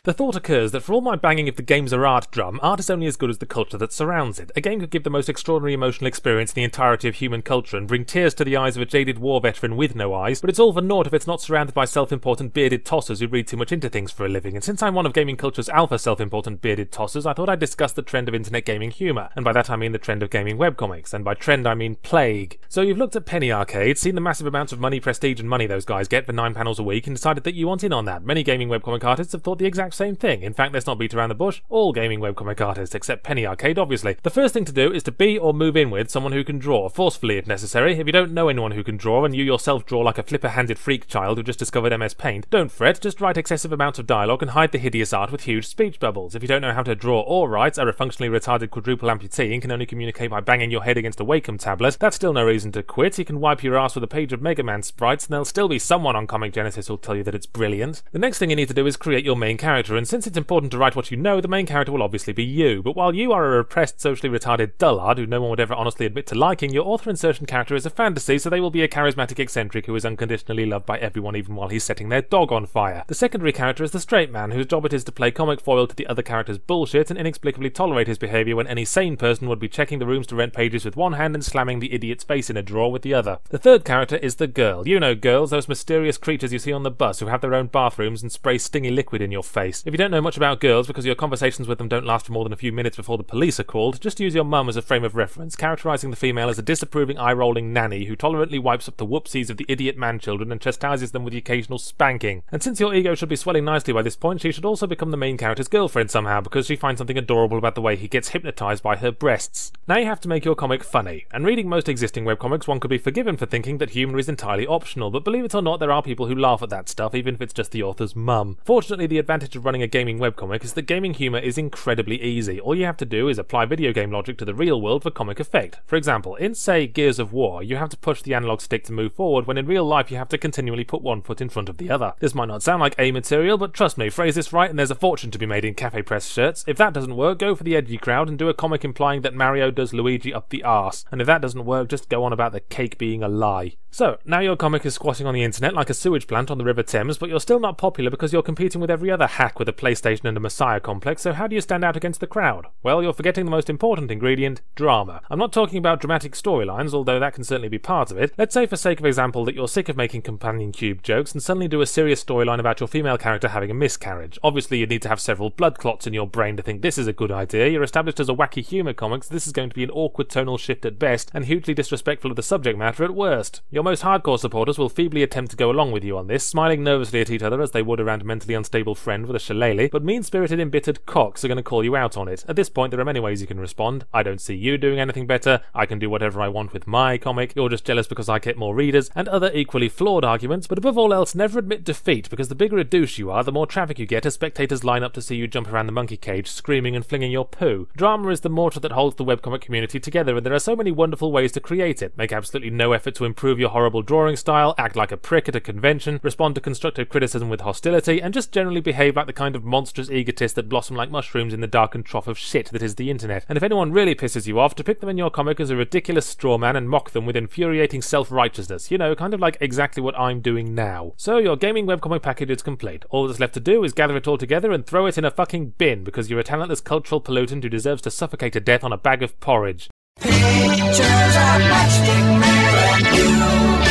The thought occurs that for all my banging of the games are art drum, art is only as good as the culture that surrounds it. A game could give the most extraordinary emotional experience in the entirety of human culture and bring tears to the eyes of a jaded war veteran with no eyes, but it's all for naught if it's not surrounded by self-important bearded tossers who read too much into things for a living. And since I'm one of gaming culture's alpha self-important bearded tossers, I thought I'd discuss the trend of internet gaming humour, and by that I mean the trend of gaming webcomics, and by trend I mean plague. So you've looked at penny arcades, seen the massive amounts of money, prestige and money those guys get for 9 panels a week, and decided that you want in on that. Many gaming webcomic artists have thought the exact same thing. In fact, let's not beat around the bush, all gaming webcomic artists, except penny arcade obviously. The first thing to do is to be or move in with someone who can draw, forcefully if necessary. If you don't know anyone who can draw, and you yourself draw like a flipper-handed freak child who just discovered MS Paint, don't fret, just write excessive amounts of dialogue and hide the hideous art with huge speech bubbles. If you don't know how to draw or write, are a functionally retarded quadruple amputee and can only communicate by banging your head against a Wacom tablet, that's still no reason to quit. You can wipe your ass with a page of Mega Man sprites and there'll still be someone on Comic Genesis who'll tell you that it's brilliant. The next thing you need to do is create your main character, and since it's important to write what you know, the main character will obviously be you. But while you are a repressed, socially retarded dullard who no one would ever honestly admit to liking, your author insertion character is a fantasy, so they will be a charismatic eccentric who is unconditionally loved by everyone even while he's setting their dog on fire. The secondary character is the straight man, whose job it is to play comic foil to the other character's bullshit and inexplicably tolerate his behaviour when any sane person would be checking the rooms to rent pages with one hand and slamming the idiot's face in a drawer with the other. The third character is the girl. You know girls, those mysterious creatures you see on the bus who have their own bathrooms and spray stingy liquid in your face. If you don't know much about girls because your conversations with them don't last for more than a few minutes before the police are called, just use your mum as a frame of reference, characterising the female as a disapproving, eye-rolling nanny who tolerantly wipes up the whoopsies of the idiot man-children and chastises them with the occasional spanking. And since your ego should be swelling nicely by this point, she should also become the main character's girlfriend somehow, because she finds something adorable about the way he gets hypnotised by her breasts. Now you have to make your comic funny, and reading most existing webcomics one could be forgiven for thinking that humour is entirely optional, but believe it or not, there are people who laugh at that stuff, even if it's just the author's mum. Fortunately, the advantage of running a gaming webcomic is that gaming humour is incredibly easy. All you have to do is apply video game logic to the real world for comic effect. For example, in say Gears of War, you have to push the analog stick to move forward, when in real life you have to continually put one foot in front of the other. This might not sound like A material, but trust me, phrase this right and there's a fortune to be made in cafe press shirts. If that doesn't work, go for the edgy crowd and do a comic implying that Mario does Luigi up the arse. And if that doesn't work, just go on about the cake being a lie. So, now your comic is squatting on the internet like a sewage plant on the River Thames, but you're still not popular because you're competing with every other hack with a PlayStation and a Messiah complex, so how do you stand out against the crowd? Well, you're forgetting the most important ingredient, drama. I'm not talking about dramatic storylines, although that can certainly be part of it. Let's say for sake of example that you're sick of making companion cube jokes and suddenly do a serious storyline about your female character having a miscarriage. Obviously you'd need to have several blood clots in your brain to think this is a good idea. You're established as a wacky humour comic, so this is going to be an awkward tonal shift at best and hugely disrespectful of the subject matter at worst. Your most hardcore supporters will feebly attempt to go along with you on this, smiling nervously at each other as they would around a mentally unstable friend with a shillelagh, but mean-spirited embittered cocks are going to call you out on it. At this point there are many ways you can respond. I don't see you doing anything better, I can do whatever I want with my comic, you're just jealous because I get more readers, and other equally flawed arguments, but above all else never admit defeat, because the bigger a douche you are, the more traffic you get as spectators line up to see you jump around the monkey cage screaming and flinging your poo. Drama is the mortar that holds the webcomic community together, and there are so many wonderful ways to create it. Make absolutely no effort to improve your horrible drawing style, act like a prick at a convention, respond to constructive criticism with hostility, and just generally behave like the kind of monstrous egotist that blossom like mushrooms in the darkened trough of shit that is the internet. And if anyone really pisses you off, depict them in your comic as a ridiculous straw man and mock them with infuriating self-righteousness. You know, kind of like exactly what I'm doing now. So your gaming webcomic package is complete. All that's left to do is gather it all together and throw it in a fucking bin, because you're a talentless cultural pollutant who deserves to suffocate to death on a bag of porridge. Pictures of matchstick man and you.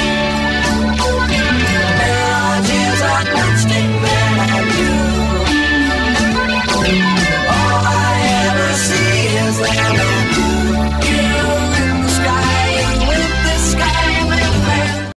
Melodies of matchstick man and you. All I ever see is them.